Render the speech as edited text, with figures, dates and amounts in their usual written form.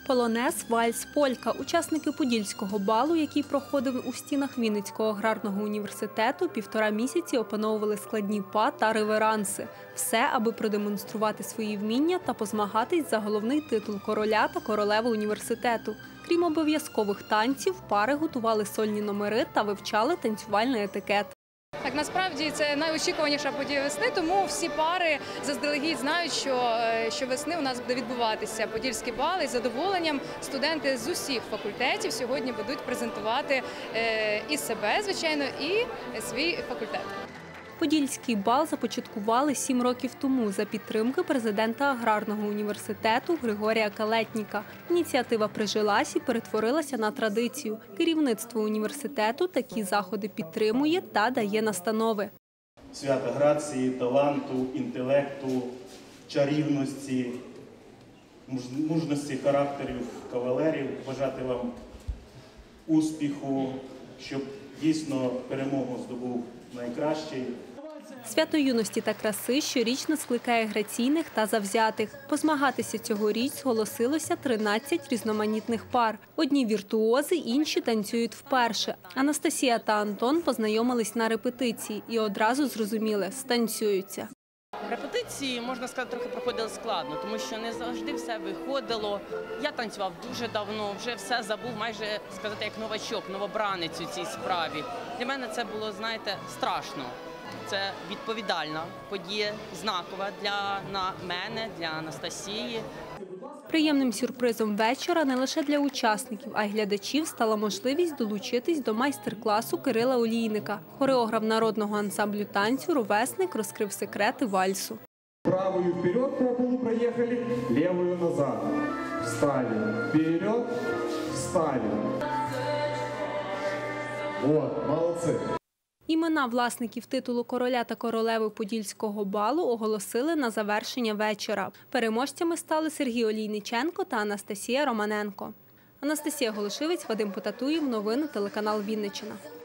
Полонез, вальс, полька – учасники Подільського балу, який проходив у стінах Вінницького аграрного університету, 1,5 місяці опановували складні па та реверанси. Все, аби продемонструвати свої вміння та позмагатись за головний титул короля та королеви університету. Крім обов'язкових танців, пари готували сольні номери та вивчали танцювальний етикет. Так, насправді це найочікуваніша подія весни, тому всі пари заздалегідь знають, що весни у нас буде відбуватися Подільський бал, і з задоволенням студенти з усіх факультетів сьогодні будуть презентувати і себе, звичайно, і свій факультет. Подільський бал започаткували 7 років тому за підтримки президента аграрного університету Григорія Калєтніка. Ініціатива прижилась і перетворилася на традицію. Керівництво університету такі заходи підтримує та дає настанови. Свята грації, таланту, інтелекту, чарівності, мужності характерів кавалерів. Бажати вам успіху, щоб дійсно перемогу здобув найкращий. Свято юності та краси щорічно скликає граційних та завзятих. Позмагатися цьогоріч зголосилося 13 різноманітних пар. Одні віртуози, інші танцюють вперше. Анастасія та Антон познайомились на репетиції і одразу зрозуміли – станцюються. Репетиції, можна сказати, трохи проходили складно, тому що не завжди все виходило. Я танцював дуже давно, вже все забув, майже сказати, як новачок, новобранець у цій справі. Для мене це було, знаєте, страшно. Це відповідальна подія, знакова для мене, для Анастасії. Приємним сюрпризом вечора не лише для учасників, а й глядачів стала можливість долучитись до майстер-класу Кирила Олійника. Хореограф народного ансамблю танцю «Ровесник» розкрив секрети вальсу. Правою вперед по полу проїхали, лівою назад. Встали, вперед, встали. Вот, молодці. Імена власників титулу короля та королеви Подільського балу оголосили на завершення вечора. Переможцями стали Сергій Олійниченко та Анастасія Романенко. Анастасія Голошевець, Вадим Потатуєв. Новини телеканал Вінниччина.